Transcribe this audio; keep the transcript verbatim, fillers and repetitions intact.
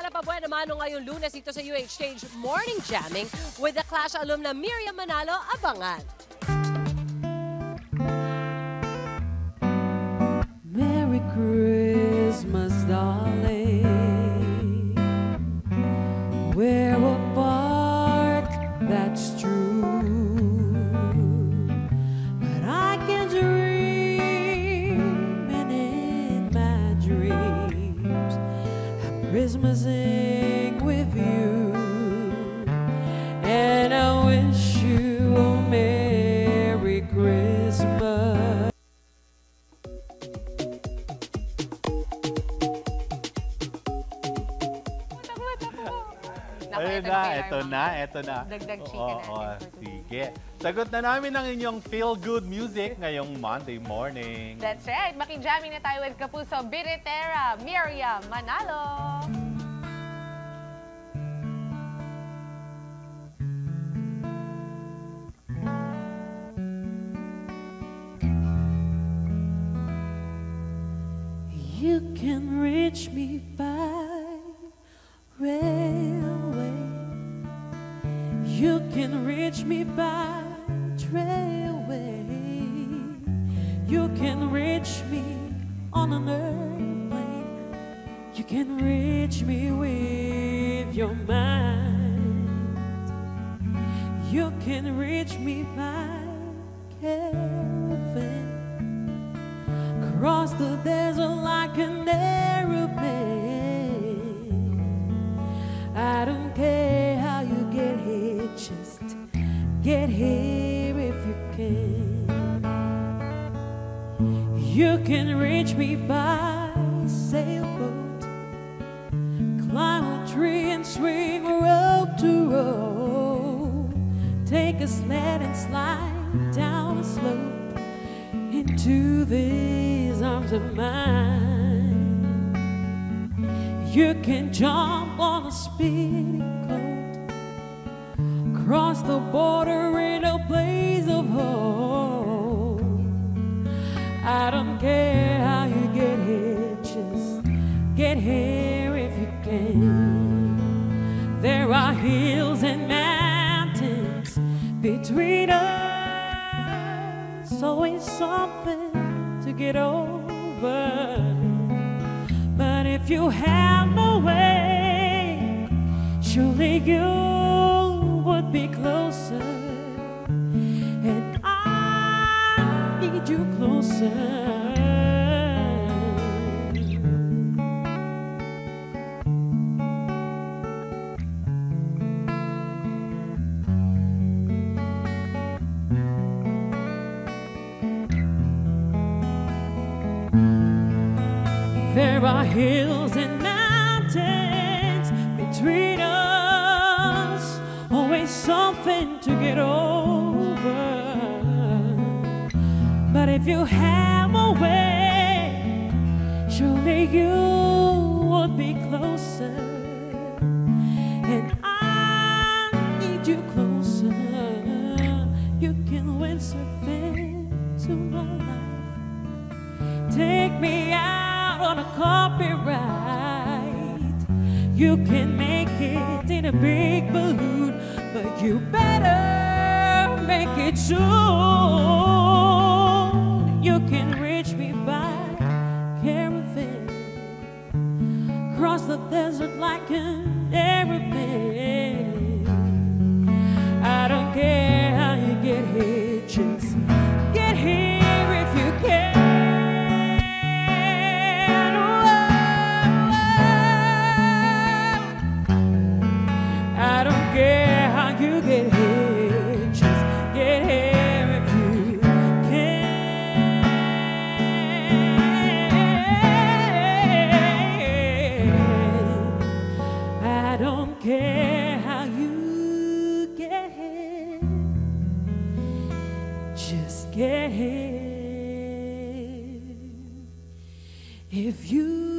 sa Pabuena Mano ngayong Lunes dito sa U H Stage Morning Jamming with the Clash alumna Miriam Manalo. Abangan! Merry Christmas, darling. We're apart, that's true. But I can dream, and in my dreams, I'm Christmasing with you. And I wish you a Merry Christmas. Ayun na, eto na, eto na. Dagdag chika Oo, natin. oo, sige. Sagot na namin ang inyong feel-good music ngayong Monday morning. That's right. Makijamming na tayo with Kapuso Biritera, Miriam Manalo. You can reach me by railway. You can reach me by trailway. You can reach me on an airplane. You can reach me with your mind. You can reach me by caravan. Cross the desert like an aeroplane. I don't care how you get here, just get here if you can. You can reach me by sailboat, climb a tree and swing road to road, take a sled and slide down a slope into these arms of mine. You can jump on a speedy coat, cross the border in a blaze of hope. I don't care how you get here, just get here if you can. There are hills and mountains between us, always something to get over. But if you have no way, surely you would be closer, and I need you closer. There are hills and mountains between us, always something to get over. But if you have a way, surely you would be closer, and I need you closer. You can windsurf into my life, take me out on a carpet ride. You can make it in a big balloon, but you better make it soon. You can reach me by caravan, cross the desert like an aeroplane. I don't care how you get here, just get here if you can. I don't care how you get here, just get here if you can. I don't care how you get here, just get here if you